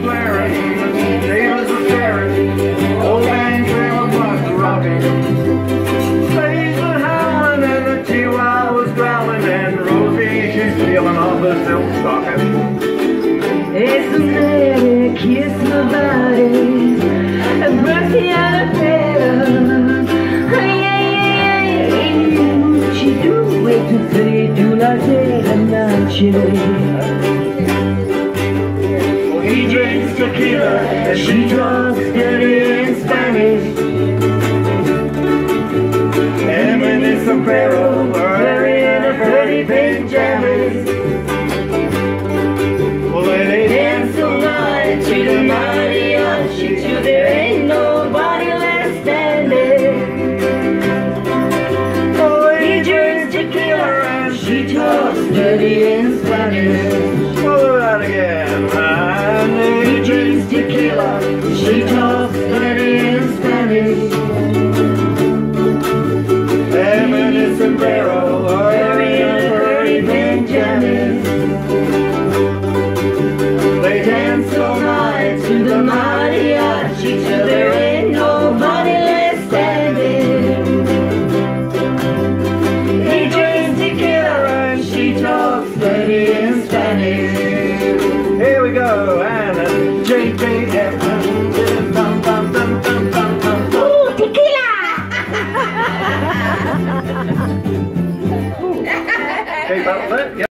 flaring, neighbors were staring, old man trailer bus rocking. Slaves were howling and the Chihuahua was growling, and Rosie, she's peeling off the silk stocking. It's a lady, kiss my body, a mercy on a feather. She do wait to say, do not say the noche. He drinks tequila and she talks dirty in Spanish. And when it's sombrero